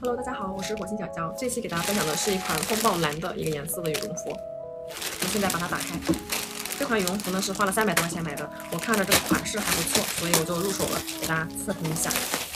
Hello， 大家好，我是火星小娇。这期给大家分享的是一款风暴蓝的一个颜色的羽绒服。我现在把它打开。这款羽绒服呢是花了300多块钱买的，我看着这个款式还不错，所以我就入手了，给大家测评一下。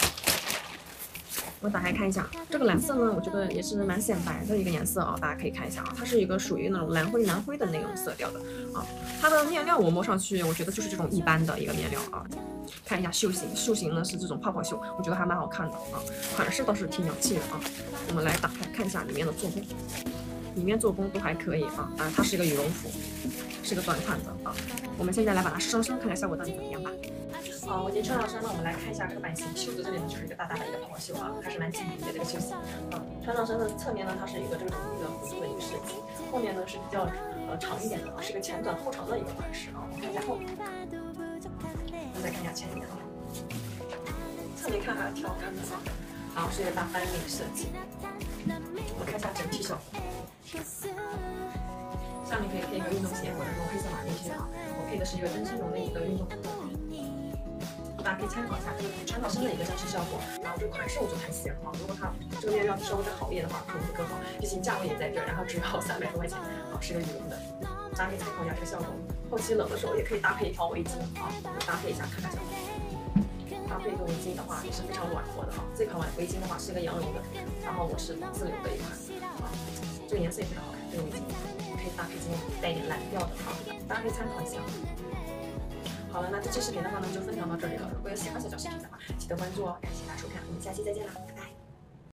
我打开看一下，这个蓝色呢，我觉得也是蛮显白的一个颜色啊，大家可以看一下啊，它是一个属于那种蓝灰蓝灰的那种色调的啊。它的面料我摸上去，我觉得就是这种一般的一个面料啊。看一下袖型呢是这种泡泡袖，我觉得还蛮好看的啊。款式倒是挺洋气的啊。我们来打开看一下里面的做工，里面做工都还可以啊。它是一个羽绒服，是个短款的啊。我们现在来把它试上身，看看效果到底怎么样吧。我已经穿上身了，我们来看一下这个版型，袖子这里呢就是一个大大的一个泡泡袖啊，还是蛮紧密的这个袖型啊。穿上身的侧面呢，它是一个这种一个弧度的一个设计，后面呢是比较长一点的，是个前短后长的一个款式啊。我们看一下后面，我们再看一下前面啊，侧面看还挺好看的啊。然后是一个大翻领设计，我们看一下整体效果。下面可以配一个运动鞋或者这种黑色马丁靴啊，我配的是一个真心绒的一个运动裤啊。大家可以参考一下穿上身的一个真实效果，然后这个款式我觉得还行啊。如果它这个面料稍微再好一点的话，可能会更好。毕竟价位也在这，然后只要300多块钱啊，是个羽绒的，大家可以参考一下这个效果。后期冷的时候也可以搭配一条围巾啊，搭配一下看看效果。搭配一个围巾的话也是非常暖和的啊。这款围巾的话是一个羊绒的，然后我是自留的一款啊，这个颜色也非常好看。这个围巾可以搭配这种带一点蓝调的啊，大家可以参考一下。好了，那这期视频的话呢，就分享到这里了。如果有喜欢小娇视频的话，记得关注哦。感谢大家收看，我们下期再见啦！